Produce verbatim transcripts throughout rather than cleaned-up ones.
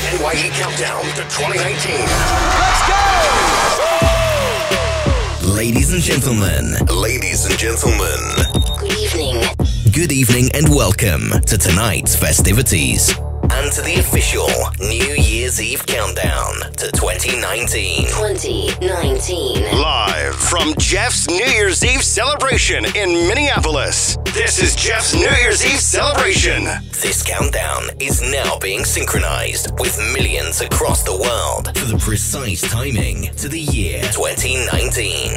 N Y E Countdown to twenty nineteen. Let's go! Ladies and gentlemen. Ladies and gentlemen. Good evening. Good evening and welcome to tonight's festivities and to the official New Year's Eve Countdown to twenty nineteen. twenty nineteen. Live from Jeff's New Year's Eve celebration in Minneapolis. This is Jeff's New Year's Eve celebration. This countdown is now being synchronized with millions across the world for the precise timing to the year twenty nineteen.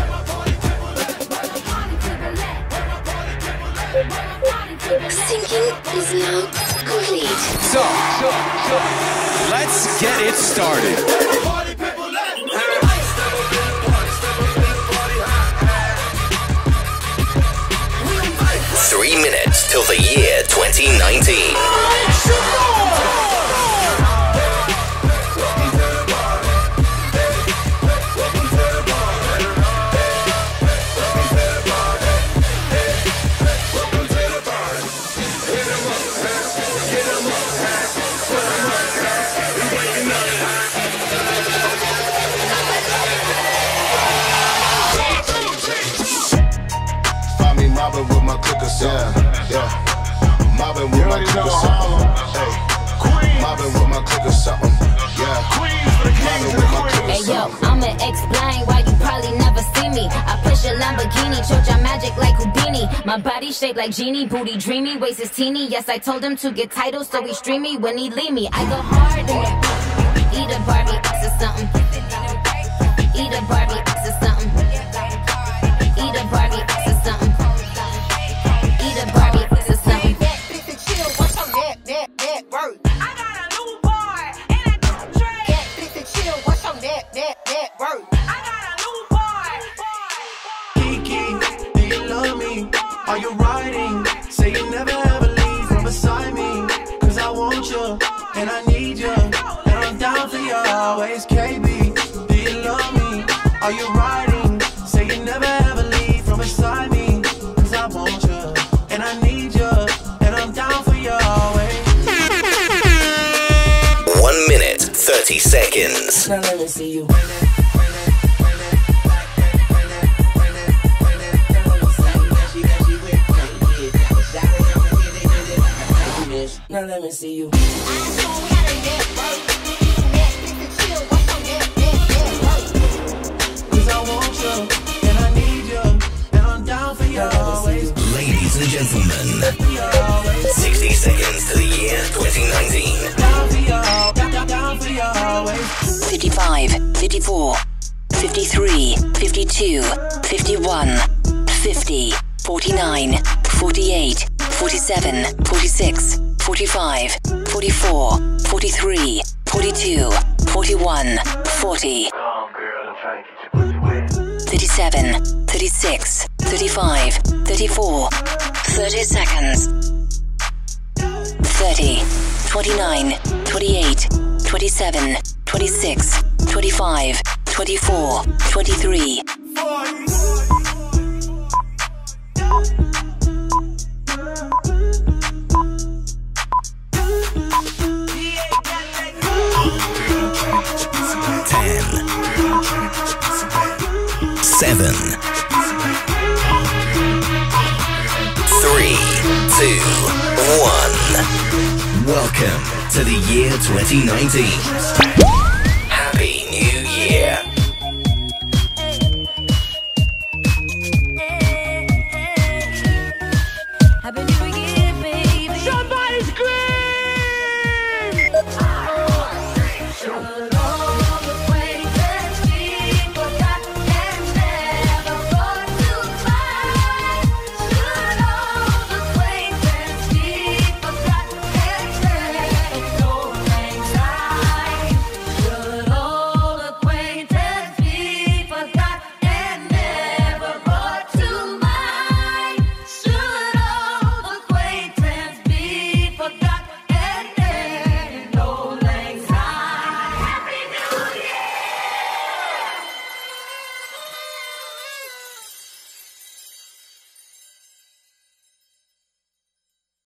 Syncing is now complete. So, so, so, let's get it started. Three minutes till the year twenty nineteen. With my clicker, yeah, yeah. Mobbing with my clicker, something. Hey, mobbing with my clicker, something. Yeah. Mobbing with my clicker, hey yo, I'ma explain why you probably never see me. I push a Lamborghini, choke your magic like Houdini. My body shaped like genie, booty dreamy, waist is teeny. Yes, I told him to get titles, so he stream me when he leave me. I go hard in the eat a Barbie X or something. Eat a Barbie X or something. Eat a Barbie X or something. Are you riding? Say you never ever leave from beside me. Cause I want you, and I need you, and I'm down for you always, K B. Do you love me? Are you riding? Say you never ever leave from beside me. Cause I want you, and I need you, and I'm down for you always. One minute, thirty seconds. Now let me see you. Now let me see you. Cause I want you, and I need you, and I'm down for you always. Ladies and gentlemen, sixty seconds to the year twenty nineteen. Down for you, down, down for you always. fifty-five, fifty-four, fifty-three, fifty-two, fifty-one, fifty, forty-nine, forty-eight, forty-seven, forty-six, forty-five, forty-four, forty-three, forty-two, forty-one, forty, thirty-seven, thirty-six, thirty-five, thirty-four, thirty seconds, thirty, twenty-nine, twenty-eight, twenty-seven, twenty-six, twenty-five, twenty-four, twenty-three. Seven, three, two, one. Welcome to the year twenty nineteen.